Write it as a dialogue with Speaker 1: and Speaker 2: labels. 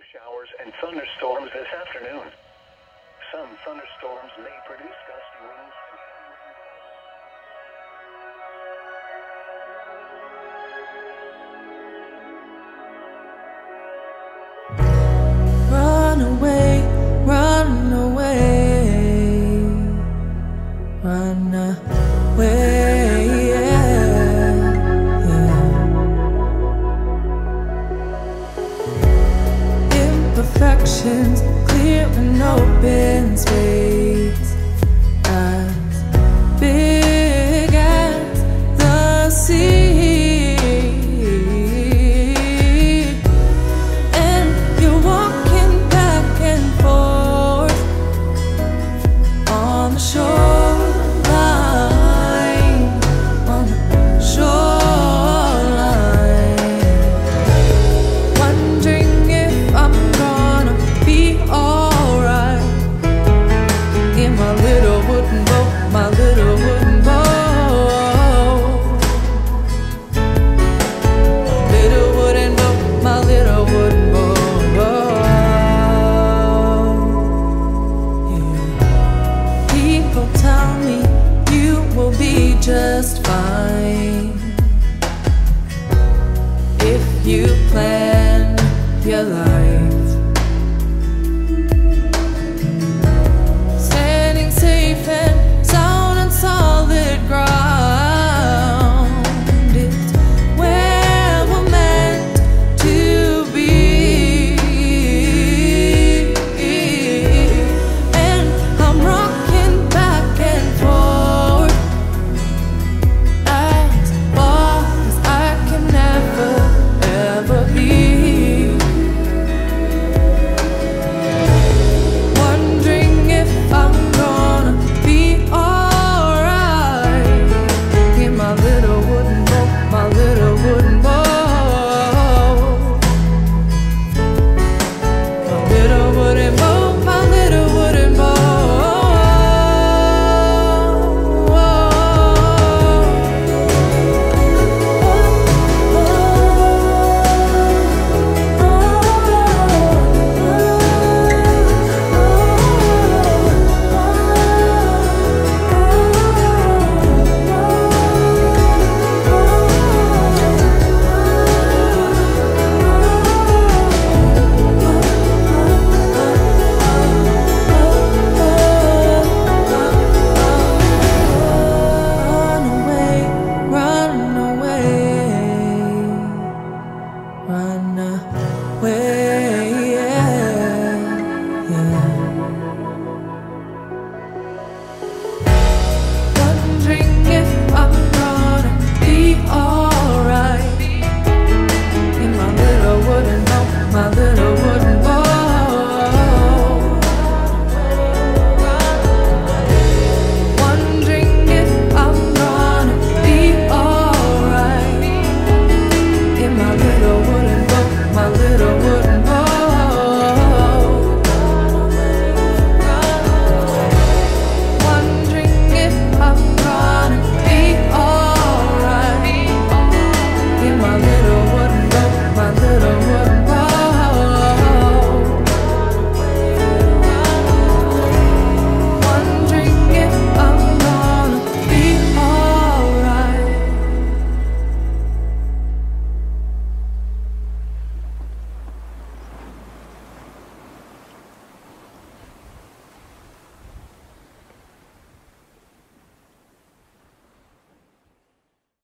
Speaker 1: showers and thunderstorms this afternoon. Some thunderstorms may produce gusty winds and
Speaker 2: run away, run away, run away, yeah, yeah. Imperfections, clear and open space, as big as the sea. Just fine if you plan your life, standing safe and sound on solid ground. It's where we're meant to be, and I'm rocking back and forth. Run away.